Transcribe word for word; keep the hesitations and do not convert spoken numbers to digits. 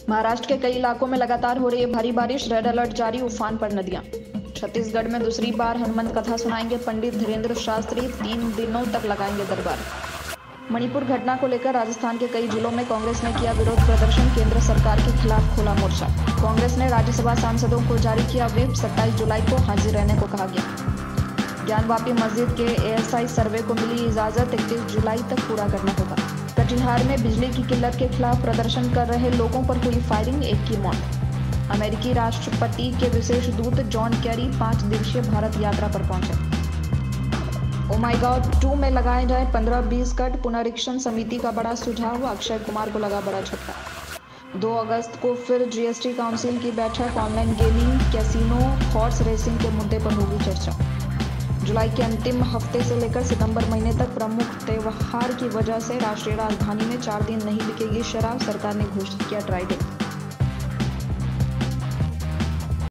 महाराष्ट्र के कई इलाकों में लगातार हो रही है भारी बारिश, रेड अलर्ट जारी, उफान पर नदियां। छत्तीसगढ़ में दूसरी बार हनुमंत कथा सुनाएंगे पंडित धीरेन्द्र शास्त्री, तीन दिनों तक लगाएंगे दरबार। मणिपुर घटना को लेकर राजस्थान के कई जिलों में कांग्रेस ने किया विरोध प्रदर्शन, केंद्र सरकार के खिलाफ खोला मोर्चा। कांग्रेस ने राज्यसभा सांसदों को जारी किया व्हिप, सत्ताईस जुलाई को हाजिर रहने को कहा गया। ज्ञानवापी मस्जिद के एएसआई सर्वे को मिली इजाजत, इकतीस जुलाई तक पूरा करना होगा। कटिहार में बिजली की किल्लत के खिलाफ प्रदर्शन कर रहे लोगों पर हुई फायरिंग, एक की मौत। अमेरिकी राष्ट्रपति के विशेष दूत जॉन कैरी पांच दिवसीय भारत यात्रा पर पहुंचे। ओ माई गॉड टू में लगाए जाए पंद्रह बीस कट, पुनरीक्षण समिति का बड़ा सुझाव, अक्षय कुमार को लगा बड़ा झटका। दो अगस्त को फिर जीएसटी काउंसिल की बैठक, online gaming, casino, horse racing के मुद्दे पर होगी चर्चा। जुलाई के अंतिम हफ्ते से लेकर सितंबर महीने तक प्रमुख त्योहार की वजह से राष्ट्रीय राजधानी में चार दिन नहीं बिकेगी शराब, सरकार ने घोषित किया ड्राई डे।